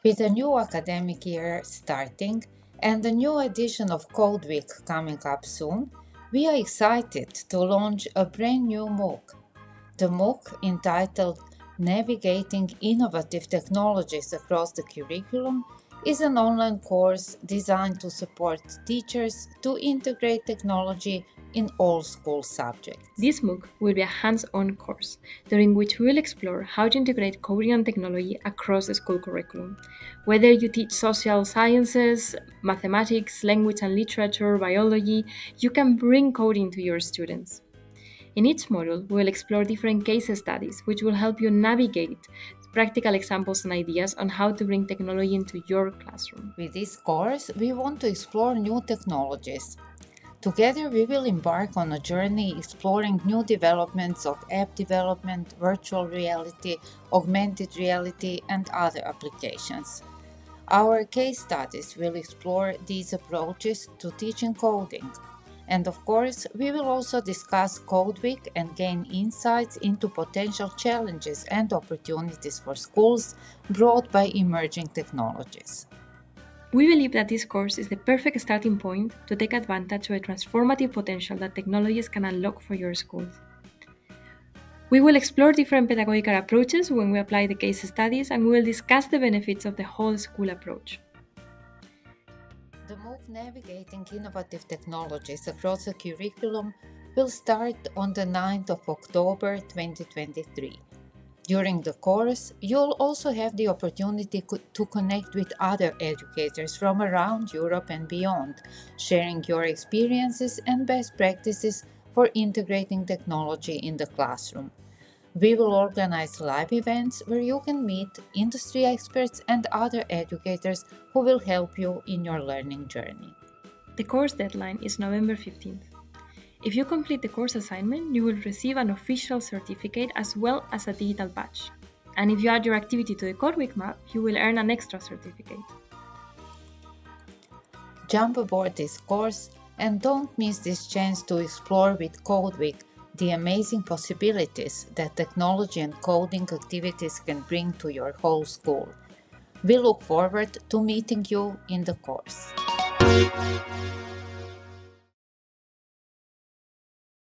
With a new academic year starting and a new edition of Code Week coming up soon, we are excited to launch a brand new MOOC. The MOOC, entitled Navigating Innovative Technologies Across the Curriculum, is an online course designed to support teachers to integrate technology in all school subjects. This MOOC will be a hands-on course, during which we will explore how to integrate coding and technology across the school curriculum. Whether you teach social sciences, mathematics, language and literature, biology, you can bring coding to your students. In each module, we will explore different case studies, which will help you navigate practical examples and ideas on how to bring technology into your classroom. With this course, we want to explore new technologies. Together, we will embark on a journey exploring new developments of app development, virtual reality, augmented reality, and other applications. Our case studies will explore these approaches to teaching coding. And of course, we will also discuss Code Week and gain insights into potential challenges and opportunities for schools brought by emerging technologies. We believe that this course is the perfect starting point to take advantage of the transformative potential that technologies can unlock for your schools. We will explore different pedagogical approaches when we apply the case studies, and we will discuss the benefits of the whole school approach. The MOOC Navigating Innovative Technologies Across the Curriculum will start on the 9th of October 2023. During the course, you'll also have the opportunity to connect with other educators from around Europe and beyond, sharing your experiences and best practices for integrating technology in the classroom. We will organize live events where you can meet industry experts and other educators who will help you in your learning journey. The course deadline is November 15th. If you complete the course assignment, you will receive an official certificate as well as a digital badge. And if you add your activity to the Code Week map, you will earn an extra certificate. Jump aboard this course and don't miss this chance to explore with Code Week the amazing possibilities that technology and coding activities can bring to your whole school. We look forward to meeting you in the course.